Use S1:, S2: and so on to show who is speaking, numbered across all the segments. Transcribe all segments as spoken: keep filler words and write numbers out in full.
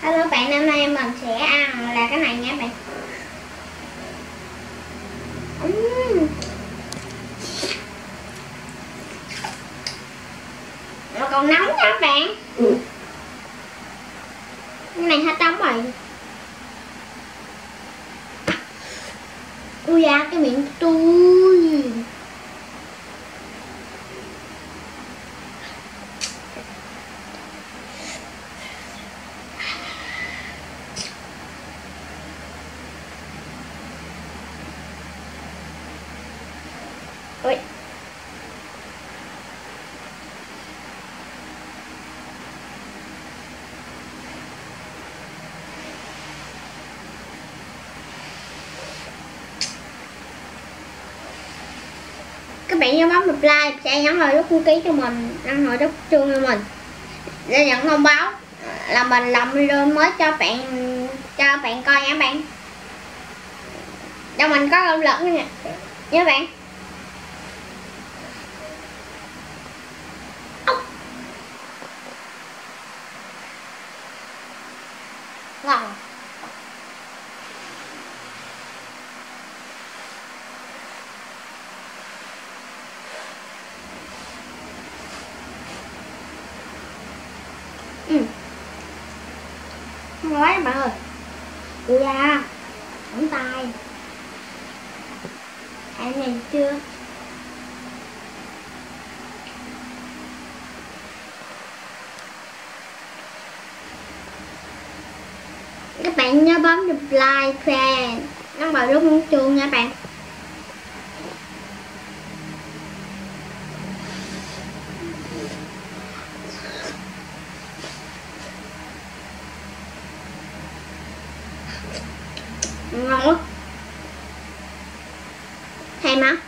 S1: Hello bạn, hôm nay mình sẽ ăn là cái này nha bạn. uhm. Nó còn nóng nha các bạn. ừ. Cái này hết nóng rồi. Ui da, cái miệng tôi. Ui. Các bạn nhớ bấm một like, share, nhấn vào nút đăng ký cho mình, đăng hội đốc chuông cho mình để nhận thông báo là mình làm video mới cho bạn cho bạn coi nha bạn. Cho mình có động lực nha nha bạn. Ngon. Ừ. Ngon quá các bạn ơi. Ui da, ống tay. Ăn này chưa? Các bạn nhớ bấm nút like, share, nhấn vào nút chuông nha bạn. Ngon quá. Thèm hả?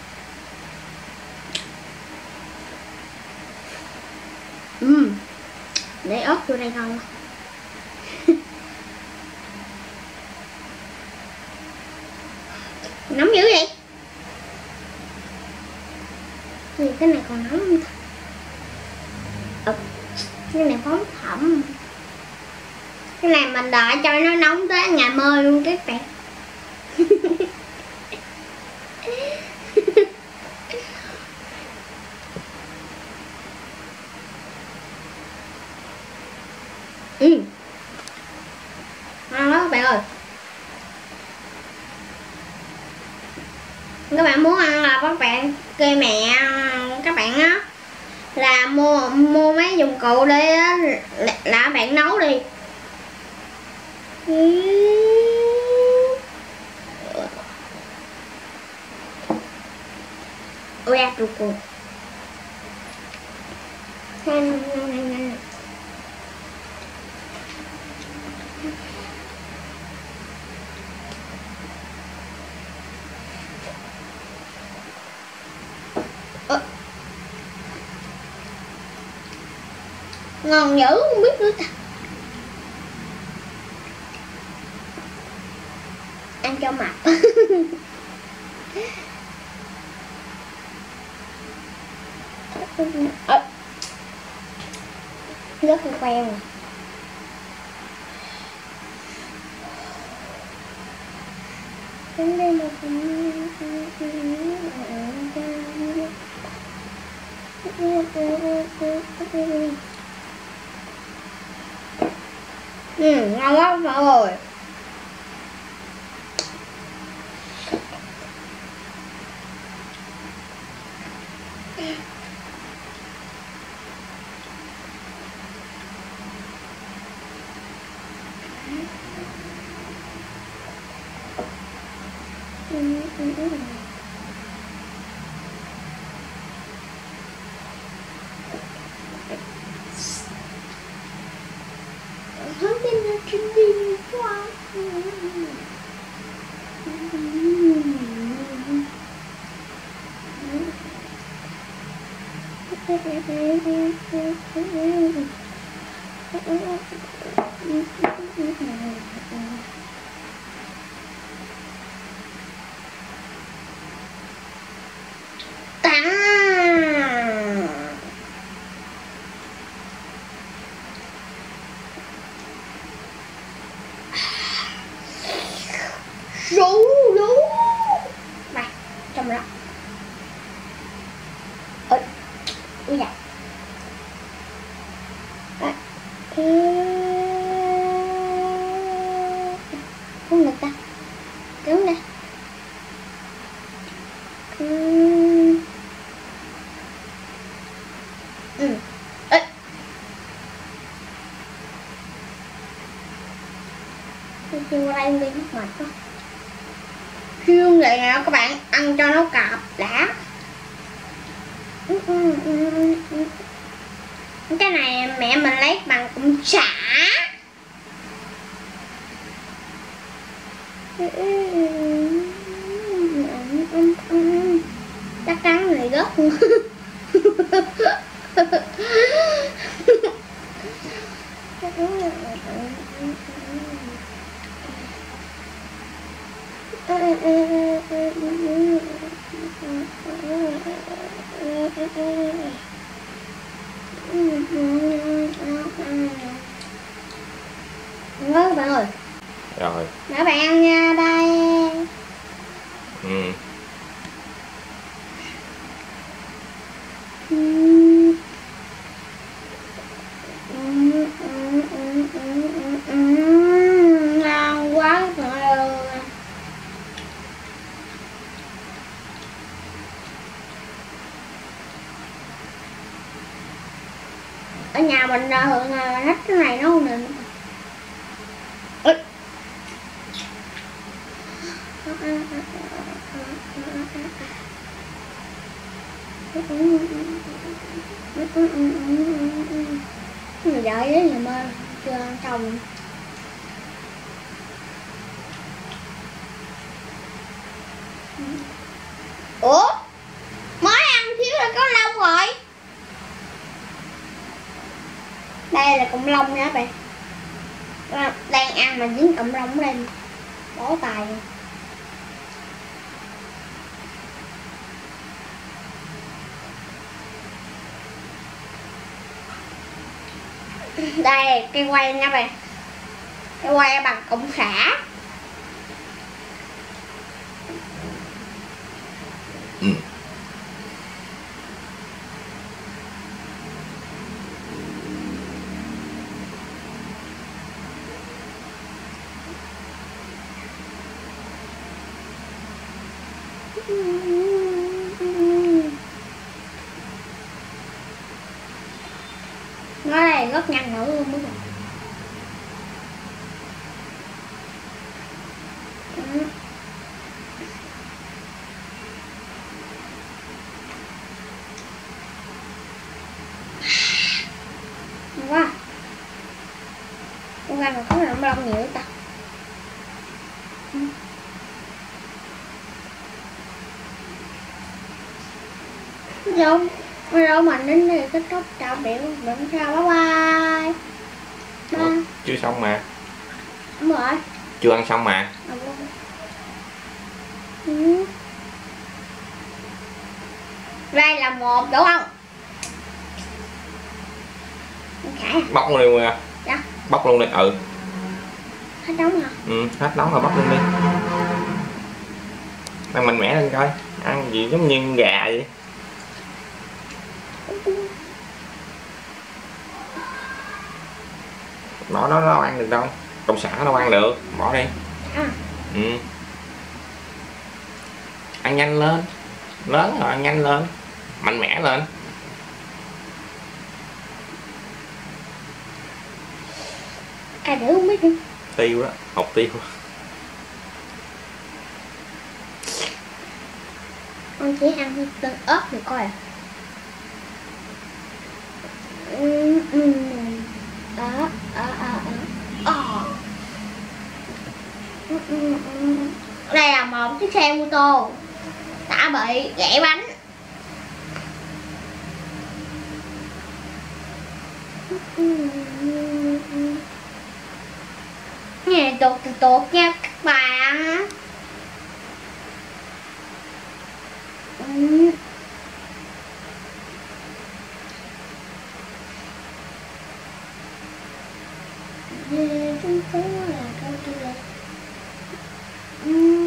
S1: Ừm. Để ớt vô đây ngon quá. Nóng dữ vậy? Thì cái này còn nóng không? Ừ. Cái này phóng thẩm. Cái này mình đợi cho nó nóng tới ngày mơ luôn các bạn. Ừ. Ngon lắm các bạn ơi. Các bạn muốn ăn là các bạn kêu mẹ các bạn á là mua mua mấy dụng cụ đi á là, là bạn nấu đi. Ôi da ruột ruột. Ờ. Ngon dữ không biết nữa ta. Ăn cho mặt. Ờ. Rất là quen. Đến đây là ừ, ngon quá mọi người. Không tin là chuyện gì quá. rú rú này trong đó. Ôi ui da. Không được ta, đúng đây. Ừ. Ừ. Ê. Chưa đây đi mệt quá. Siêu vậy nào các bạn, ăn cho nó cạp đã. Ừ, ừ, ừ, ừ. Cái này mẹ mình lấy bằng cụm xả. Chắc chắn người gớt. Ngớ bạn ơi.
S2: Rồi.
S1: Để bạn ăn nha đây.
S2: Ừ.
S1: Ngon quá trời ơi. Ở nhà mình thường là thích cái này nó không được. Người đợi đấy nhà mơ chưa ăn xong. Ủa mới ăn thiếu là có lông rồi. Đây là cọng lông nha các bạn, đang ăn mà dính cọng lông ở đây bó tay. Đây cây quay nha bạn, cây quay bằng cọng xả.
S2: Ừ.
S1: Nó đây rất nhanh nữa luôn đúng không? Ừ. Quá. Con ăn mà có lông lông nhiều ta. Ừ. Đâu, đâu mà đến đây kết thúc chào biểu đừng chào bye bye. Ba.
S2: Ủa, chưa xong mà.
S1: Đúng rồi.
S2: Chưa ăn xong mà.
S1: Ừ. Đây là một đúng không? Khải à?
S2: Bóc luôn đi nha.
S1: Dạ.
S2: Bóc luôn đi. Ừ.
S1: Hết nóng hả?
S2: Ừ, hết nóng rồi bóc luôn đi. Ăn mạnh mẽ lên coi. Ăn gì giống như gà vậy. Nó nó nó ăn được đâu. Cộng sản đâu ăn được. Bỏ đi.
S1: À.
S2: Ừ. Ăn nhanh lên. Lớn rồi ăn nhanh lên. Mạnh mẽ lên.
S1: Cà đỡ không biết đi.
S2: Tiêu đó, hột tiêu.
S1: Con chỉ ăn tương ớt được coi à. Ừ, ừ. Đó, đó, đó, đó. Ừ, ừ, ừ. Đây là một chiếc xe mô tô đã bị gãy bánh. Nghe tuột tuột tuột nha các bạn. Ừ. Về trung phố là câu chuyện. Ừ.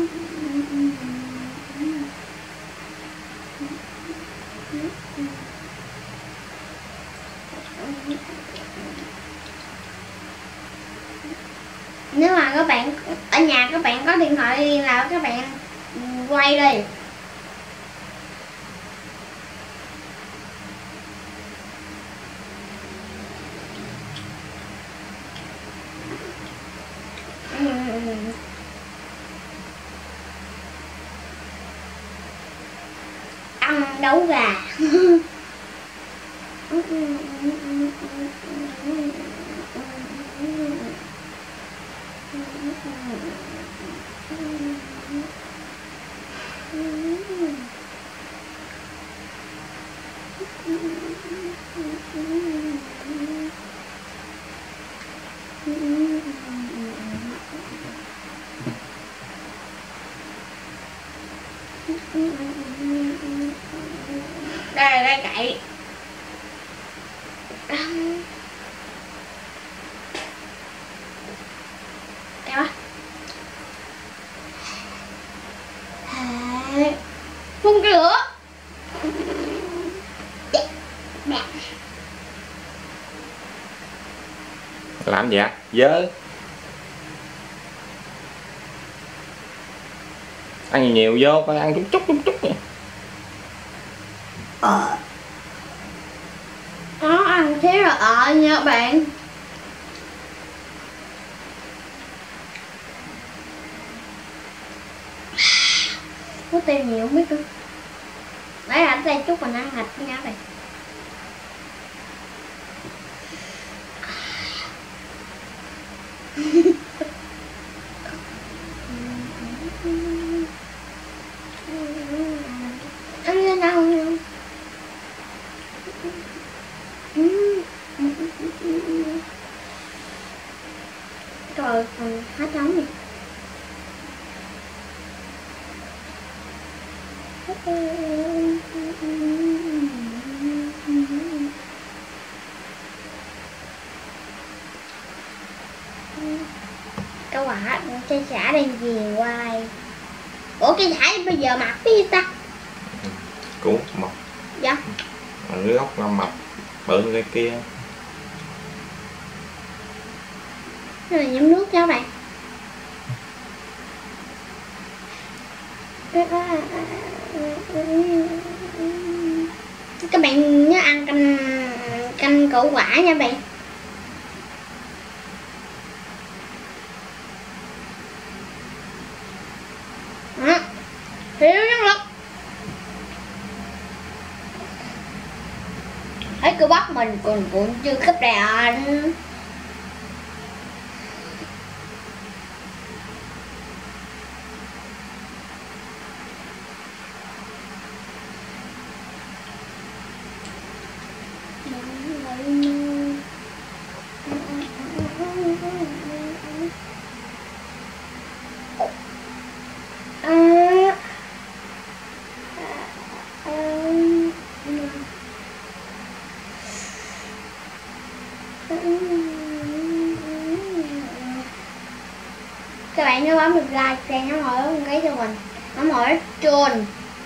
S1: Nếu mà các bạn ở nhà các bạn có điện thoại đi là các bạn quay đi. Ăn đấu gà. Đây đây cậy. Em á. Phun cái lửa.
S2: Làm gì ạ? Dơ. Ăn nhiều vô, phải ăn chút chút chút chút vậy.
S1: Ờ. Nó ăn thế là ờ nha bạn. Có tiêu nhiều không biết nữa. Lấy ảnh đây chút mình ăn thịt với nhau này. Ăn lên đâu không? Rồi còn hết trống nè. Câu quả cây xả đang gì hoài. Ủa cây xả bây giờ mập cái gì ta?
S2: Cũng mập.
S1: Dạ.
S2: Ở cái góc mập bự cái kia.
S1: Đây là nhóm nước cho bạn. Các bạn nhớ ăn canh canh củ quả nha bạn. Đó. Thiếu năng lực. Thấy cô bắt mình còn cuộn chưa cấp đạn. Các bạn nhớ bấm like, share, nhấn hỏi một cái cho mình, nhấn hỏi chuông,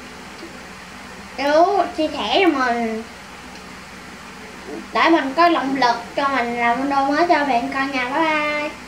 S1: nếu chia sẻ cho mình để mình có động lực cho mình làm video mới cho bạn coi nha. Bye bye.